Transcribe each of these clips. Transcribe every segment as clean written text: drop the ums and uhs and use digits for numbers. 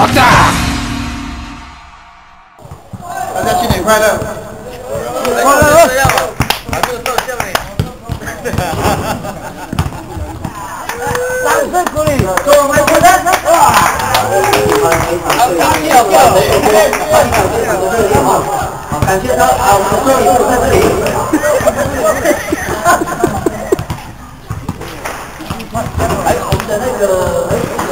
爆炸！大家新年快乐！快乐！这样啊，把这个照相哎。掌声鼓励，祝我们新年快乐！好，感谢他啊，我们的助理就在这里。还有我们的那个，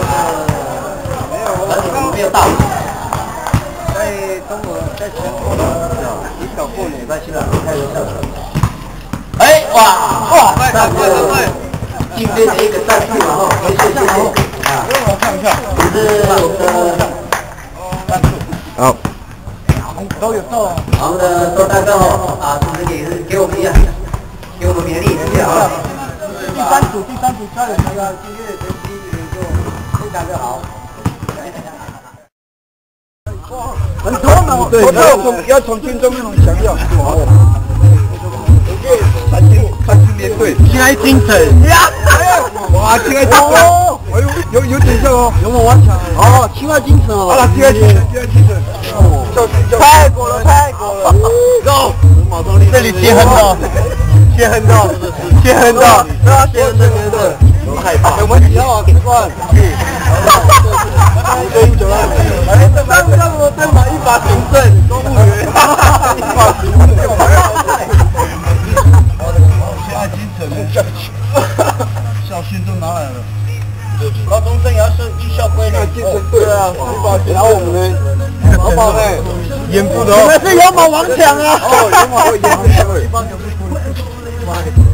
没有到，在中国，在全国的一小妇女在新郎开游笑。哎，哇，对，今天的一个赞助嘛，谢谢啊，我看一下，是我们的赞助，好，都有到啊，我们的周大哥啊，同时也是给我们一样，给我们勉励，谢谢啊。第三组加油！那个今天的成绩就非常的好。很多嘛，对，要从心中那种强调。看青年队，亲爱精神呀！哇，亲爱精神，哎呦，有点像哦，有没有顽强？哦，亲爱精神哦，亲爱精神，太过了，走，这里切很多，切很多，对啊，切很多，我害怕，我们要往吃饭，让我再买一把警政，公务员，一把警政，现在精神校训都拿来了，高中生也要是艺校归的，精神对啊，然后我们呢，老宝贝，演不得，你们是有马王强啊，哦，有马会演不得，一般就是。